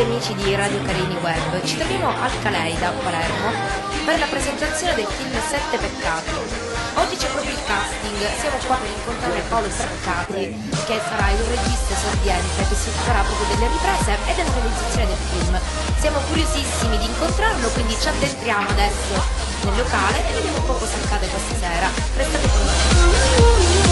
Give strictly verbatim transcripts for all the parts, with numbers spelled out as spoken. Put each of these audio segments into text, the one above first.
amici di Radio Carini Web, ci troviamo al Caleida a Palermo per la presentazione del film Sette Peccati. Oggi c'è proprio il casting, siamo qua per incontrare Paolo Brancati, che sarà il regista esordiente che si occuperà proprio delle riprese e della realizzazione del film. Siamo curiosissimi di incontrarlo, quindi ci addentriamo adesso nel locale e vediamo un po' cosa accade questa sera. Restate con noi.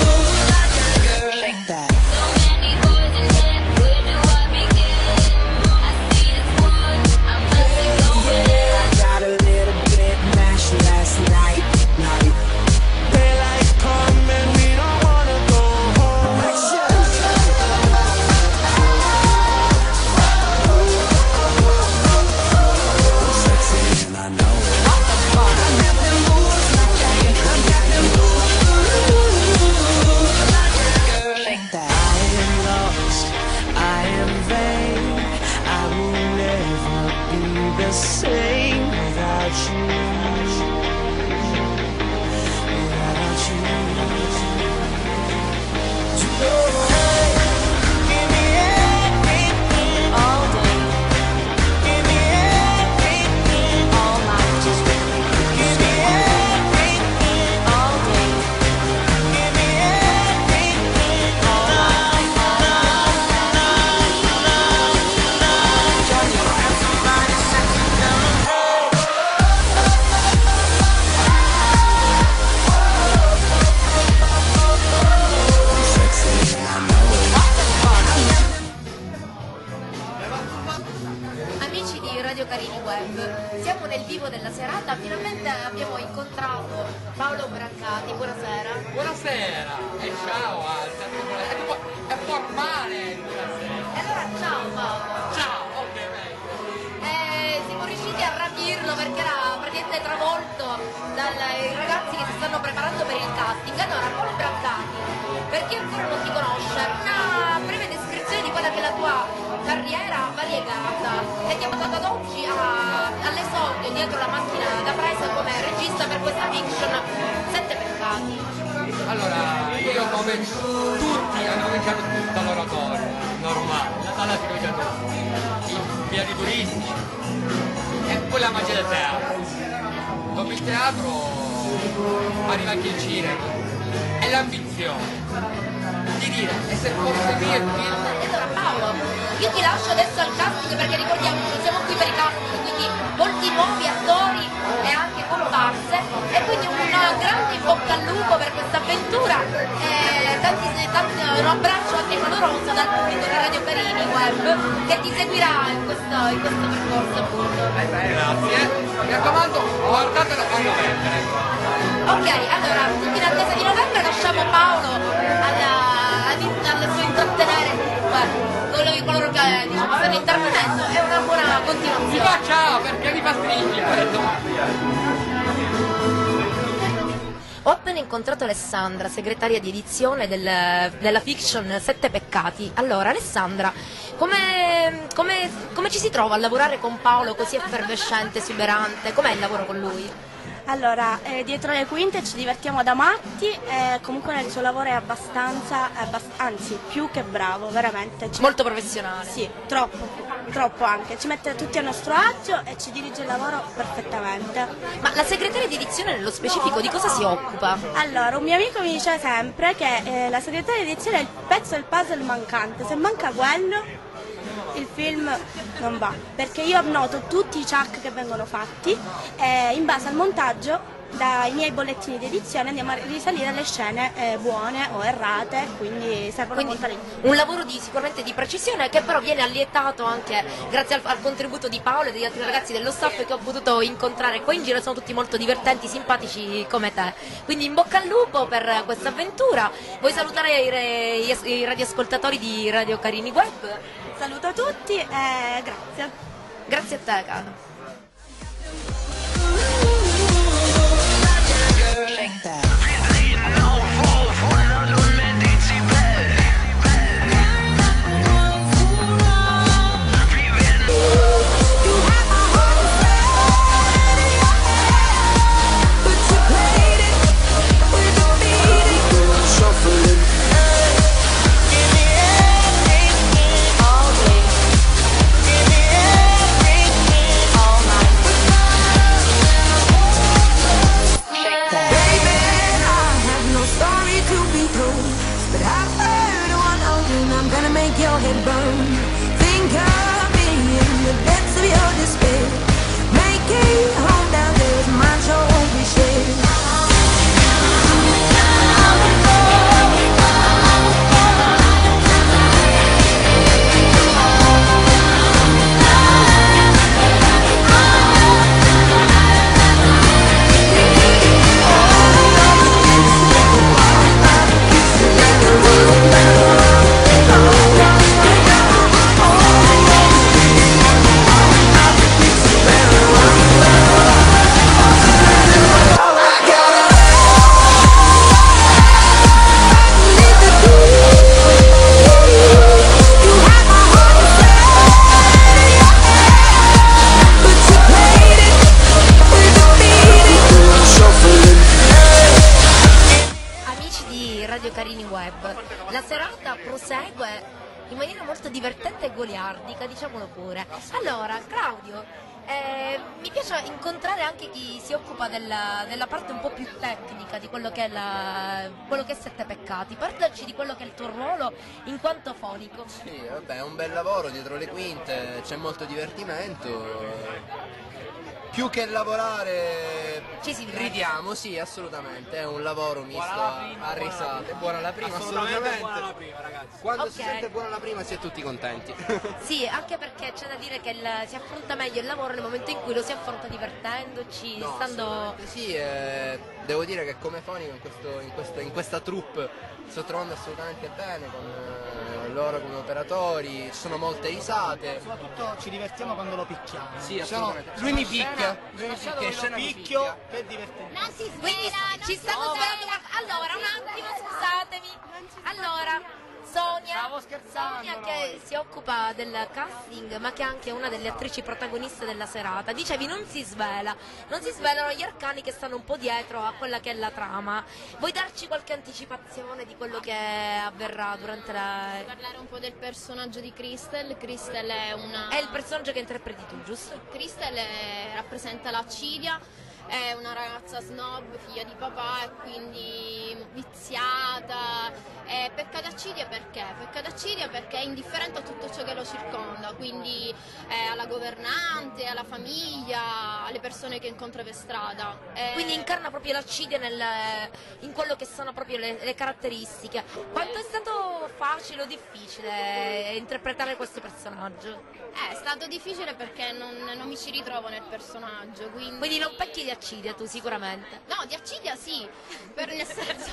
Siamo nel vivo della serata, finalmente abbiamo incontrato Paolo Brancati, buonasera. Buonasera e ciao Alta, è formale buonasera. E allora ciao Paolo. Ciao, ovviamente. Eh, siamo riusciti a rapirlo perché era praticamente travolto dai ragazzi che si stanno preparando per il casting. Allora, Paolo Brancati, per chi ancora non ti conosce, una breve descrizione di quella che è la tua carriera variegata e ti ha portato ad oggi all'esordio dietro la macchina da presa come regista per questa fiction Sette Peccati. Allora, io come tutti hanno cominciato dall'oratorio, normale, dalla fiducia tutti, in piani turistici e poi la magia del teatro. Dopo il teatro arriva anche il cinema e l'ambizione di dire e se fosse mio il film. Allora Paolo, io ti lascio adesso al casting perché ricordiamoci, siamo qui per i casting, quindi molti nuovi attori e anche comparse e quindi un grande in bocca al lupo per questa avventura e tanti, tanti, un abbraccio anche caloroso dal pubblico di Radio Carini Web che ti seguirà in questo, in questo percorso appunto. Grazie, mi raccomando, guardatelo quando vendere. Ok, allora in attesa di novembre lasciamo Paolo alla al suo intrattenere comunque coloro che diciamo stanno intervenendo e una buona continuazione. Mi fa ciao perché mi fa stringere. Ho appena incontrato Alessandra, segretaria di edizione del, della fiction Sette Peccati. Allora Alessandra, come, come, come ci si trova a lavorare con Paolo così effervescente, esuberante? Com'è il lavoro con lui? Allora, eh, dietro le quinte ci divertiamo da matti e comunque nel suo lavoro è abbastanza, abbast anzi più che bravo, veramente. Ci Molto professionale. Sì, troppo, troppo anche. Ci mette tutti a nostro agio e ci dirige il lavoro perfettamente. Ma la segretaria di edizione nello specifico di cosa si occupa? Allora, un mio amico mi dice sempre che eh, la segretaria di edizione è il pezzo del puzzle mancante, se manca quello il film non va, perché io annoto tutti i chuck che vengono fatti e in base al montaggio dai miei bollettini di edizione andiamo a risalire le scene eh, buone o errate, quindi servono quindi molto. Un lavoro di, sicuramente di precisione che però viene allietato anche grazie al, al contributo di Paolo e degli altri ragazzi dello staff che ho potuto incontrare qua in giro, sono tutti molto divertenti, simpatici come te, quindi in bocca al lupo per questa avventura. Vuoi salutare i, i, i radioascoltatori di Radio Carini Web? Saluto a tutti e grazie. Grazie a te, caro. Give me prosegue in maniera molto divertente e goliardica, diciamolo pure. Allora, Claudio, eh, mi piace incontrare anche chi si occupa della, della parte un po' più tecnica di quello che, è la, quello che è Sette Peccati. Parlaci di quello che è il tuo ruolo in quanto fonico. Sì, vabbè, è un bel lavoro dietro le quinte, c'è molto divertimento. Più che lavorare Ci si diverte. ridiamo, sì, assolutamente, è un lavoro misto a, a risate. Buona la prima, assolutamente. Buona la prima, ragazzi. Quando Ok. si sente buona la prima si è tutti contenti. Sì, anche perché c'è da dire che il- si affronta meglio il lavoro nel momento in cui lo si affronta divertendoci, No, stando... assolutamente sì, eh, devo dire che come fonico in, questo, in, questa, in questa troupe sto trovando assolutamente bene con eh, loro come operatori, ci sono molte risate. Soprattutto ci divertiamo quando lo picchiamo. Sì, Ci sono- assolutamente. Lui mi Sulla scena- picchia, lui mi sulla scena picchia, dove scena lo mi picchia. picchio, che divertente. Non si Quindi svela, non ci si stanno svela. svelando. Allora, un attimo, scusatemi. Allora, Sonia, Stavo scherzando, Sonia noi. che si occupa del casting, ma che è anche una delle attrici protagoniste della serata. Dicevi, non si svela, non si svelano gli arcani che stanno un po' dietro a quella che è la trama. Vuoi darci qualche anticipazione di quello che avverrà durante la... Parlare un po' del personaggio di Crystal. Crystal è una... È il personaggio che interpreti tu, giusto? Crystal è- rappresenta l'Accidia, è una ragazza snob, figlia di papà e quindi viziata. E pecca d'accidia perché? Pecca d'accidia perché è indifferente a tutto ciò che lo circonda, quindi eh, alla governante, alla famiglia, alle persone che incontra per strada. E- Quindi incarna proprio l'accidia nel- in quello che sono proprio le, le caratteristiche. Quanto è stato facile o difficile interpretare questo personaggio? Eh, È stato difficile perché non, non mi ci ritrovo nel personaggio, quindi... Quindi non pecchi di accidia tu sicuramente. No, di accidia sì, per nel senso...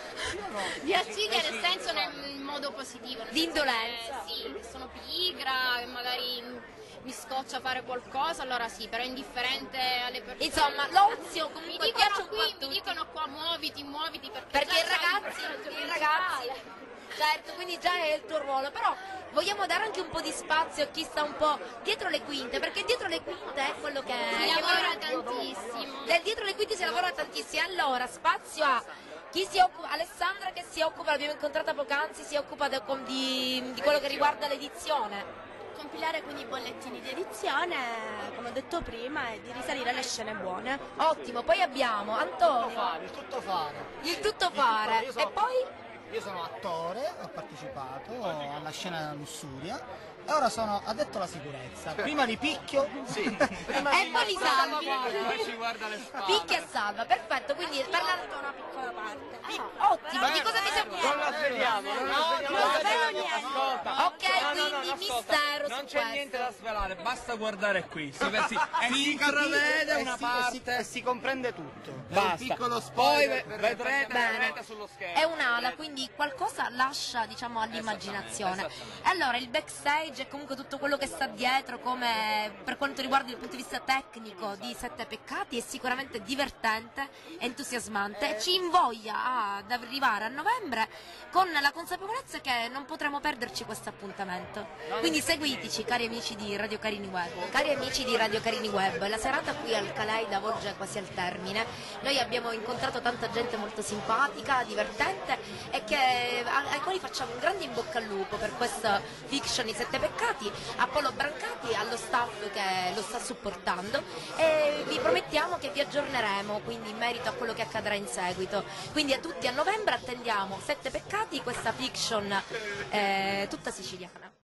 di accidia nel senso nel modo positivo. nel Di senso indolenza. che, sì, che sono pigra, che magari mi scoccia fare qualcosa, allora sì, però è indifferente alle persone. Insomma, l'ozio mi comunque piace dicono un po' a qui, mi tutti. dicono qua muoviti, muoviti perché... Perché già i c'hai ragazzi, il personaggio i ragazzi, principale. certo, quindi già è il tuo ruolo, però vogliamo dare anche un po' di spazio a chi sta un po' dietro le quinte, perché dietro le quinte è quello che è. Si lavora tantissimo. Del dietro le quinte si lavora tantissimo, allora spazio a chi si occupa, Alessandra che si occupa, l'abbiamo incontrata poc'anzi, si occupa de- com- di, di quello che riguarda l'edizione. Compilare quindi i bollettini di edizione, come ho detto prima, e di risalire alle scene buone. Ottimo, poi abbiamo Antonio, Fare, il tutto fare. il tutto Il tutto fare, io sono- e poi... Io sono attore, ho partecipato alla scena Lussuria e ora sono addetto alla sicurezza. Prima li picchio, sì. Prima E poi li salvi. Poi ci guarda le spalle. Picchia e salva, perfetto, quindi parlando una piccola parte. Ottimo, di cosa ti sei Non occupato? la sveliamo, non la non sveliamo. svelo niente. Ascolta. Ok, No, no, no, quindi no, ascolta. mistero Non su c'è questo. niente da svelare, basta guardare qui. Si, si, e si si intravede e una si- e si- parte. e si comprende tutto. È un Basta. piccolo spoiler, poi ve- vedrete, Bene. vedrete sullo schermo. È un'ala, quindi qualcosa lascia, diciamo, all'immaginazione. Esattamente, E allora il backstage e comunque tutto quello che sta dietro, come per quanto riguarda il punto di vista tecnico di Sette Peccati, è sicuramente divertente, entusiasmante, ci invoglia ad arrivare a novembre con la consapevolezza che non potremo perderci questo appuntamento. Quindi seguiteci, cari amici di Radio Carini Web. Cari amici di Radio Carini Web, la serata qui al Caleida volge quasi al termine. Noi abbiamo incontrato tanta gente molto simpatica, divertente e che, a- ai quali facciamo un grande in bocca al lupo per questa fiction I Sette Peccati, a Paolo Brancati, allo staff che lo sta supportando, e vi promettiamo che vi aggiorneremo quindi in merito a quello che accadrà in seguito. Quindi a tutti a novembre attendiamo Sette Peccati, questa fiction eh, tutta siciliana.